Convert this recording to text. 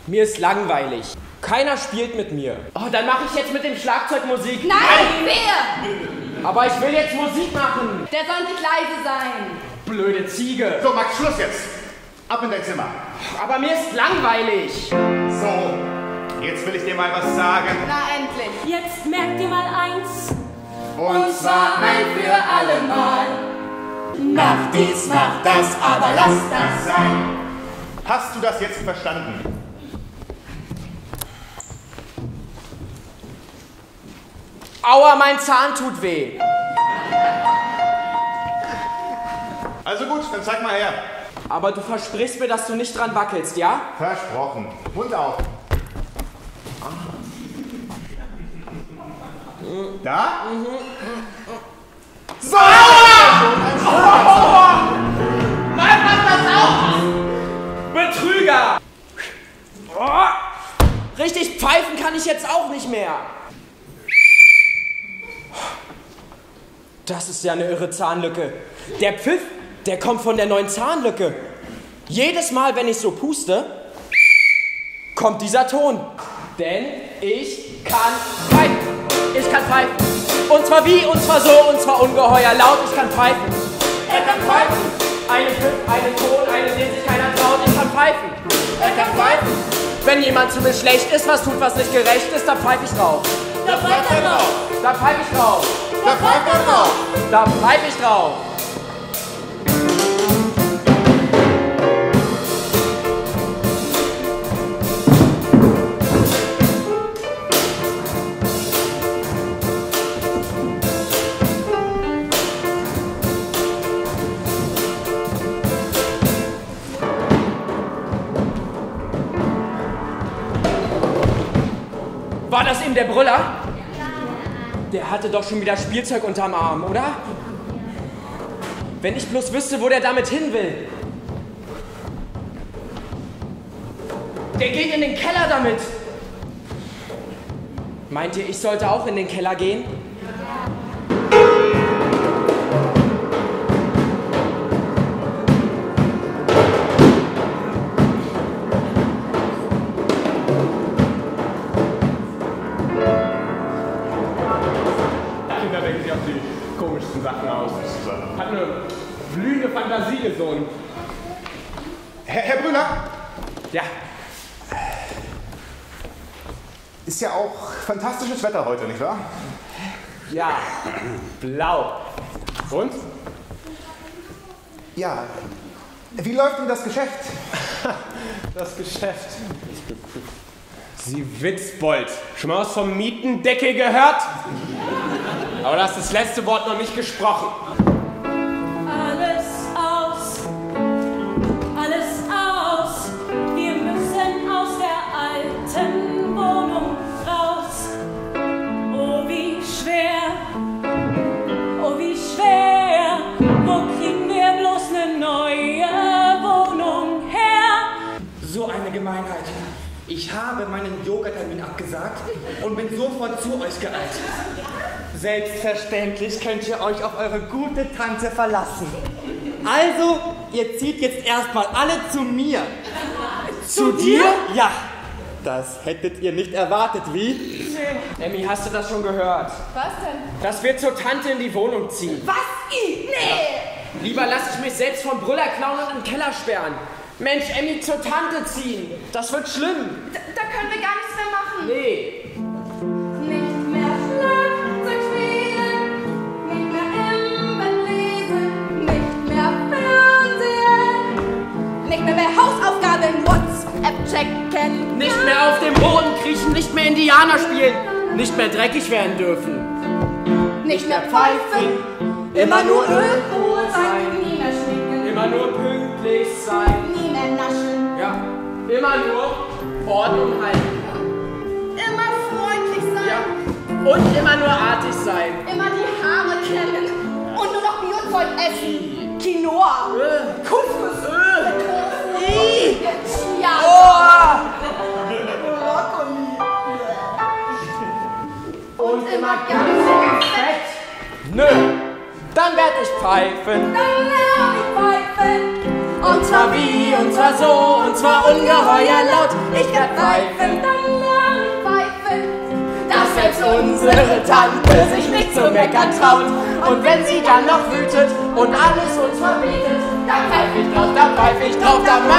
Mir ist langweilig. Keiner spielt mit mir. Oh, dann mache ich jetzt mit dem Schlagzeug Musik. Nein, wer? Aber ich will jetzt Musik machen. Der soll nicht leise sein. Blöde Ziege. So, Max, Schluss jetzt. Ab in dein Zimmer. Aber mir ist langweilig. So, jetzt will ich dir mal was sagen. Na, endlich. Jetzt merkt ihr mal eins. Und zwar ein für alle Mal. Mach dies, mach das, aber lass das sein. Hast du das jetzt verstanden? Aua, mein Zahn tut weh. Also gut, dann zeig mal her. Aber du versprichst mir, dass du nicht dran wackelst, ja? Versprochen. Mund auf. Da? So! Mann, pass auf! Betrüger! Oh, richtig pfeifen kann ich jetzt auch nicht mehr. Das ist ja eine irre Zahnlücke. Der Pfiff, der kommt von der neuen Zahnlücke. Jedes Mal, wenn ich so puste, kommt dieser Ton. Denn ich kann pfeifen. Ich kann pfeifen. Und zwar wie, und zwar so, und zwar ungeheuer laut. Ich kann pfeifen. Er kann pfeifen. Einen Pfiff, einen Ton, einen, den sich keiner traut. Ich kann pfeifen. Er kann pfeifen. Wenn jemand zu mir schlecht ist, was tut, was nicht gerecht ist, dann pfeife ich drauf. Da pfeift er drauf. Da pfeife ich drauf. Da pfeift er drauf. Da pfeife ich drauf. War das eben der Brüller? Der hatte doch schon wieder Spielzeug unterm Arm, oder? Wenn ich bloß wüsste, wo der damit hin will. Der geht in den Keller damit. Meint ihr, ich sollte auch in den Keller gehen? Kinder denken sich auf die komischsten Sachen aus. Hat eine blühende Fantasie gesund. Herr Brüller? Ja. Ist ja auch fantastisches Wetter heute, nicht wahr? Ja. Blau. Und? Ja. Wie läuft denn das Geschäft? Das Geschäft. Sie Witzbold. Schon mal was vom Mietendeckel gehört? Aber das ist das letzte Wort noch nicht gesprochen. Alles aus, alles aus. Wir müssen aus der alten Wohnung raus. Oh, wie schwer, oh, wie schwer. Wo kriegen wir bloß eine neue Wohnung her? So eine Gemeinheit. Ich habe meinen Yoga-Termin abgesagt und bin sofort zu euch geeilt. Selbstverständlich könnt ihr euch auf eure gute Tante verlassen. Also, ihr zieht jetzt erstmal alle zu mir. Zu dir? Ja. Das hättet ihr nicht erwartet, wie? Nee. Emmy, hast du das schon gehört? Was denn? Dass wir zur Tante in die Wohnung ziehen. Was? Nee! Lieber lasse ich mich selbst vom Brüller klauen und in den Keller sperren. Mensch, Emmy, zur Tante ziehen. Das wird schlimm. Da können wir gar nichts mehr machen. Nee. Nicht mehr Schlagzeug spielen, nicht mehr im Bett lesen, nicht mehr Fernsehen, nicht mehr Hausaufgaben, WhatsApp checken. Nicht mehr auf dem Boden kriechen, nicht mehr Indianer spielen, nicht mehr dreckig werden dürfen. Nicht mehr pfeifen, immer nur Ruhe sein, nie mehr schnicken, Immer nur pünktlich sein. nie mehr naschen, Ja. Immer nur Ordnung halten. immer freundlich sein, Ja. Und immer nur artig sein. immer die Haare kämmen und nur noch Biozeug essen. Quinoa, Couscous, Tofu, Chiasamen, Brokkoli. Und immer ganz fett. Nö. Dann werd ich pfeifen. Dann lerne ich pfeifen. und zwar wie, und zwar so, und zwar ungeheuer laut. Ich werd pfeifen, dass selbst unsere Tante sich nicht zu meckern traut. Und wenn sie dann noch wütet und alles uns verbietet, dann pfeif ich drauf, dann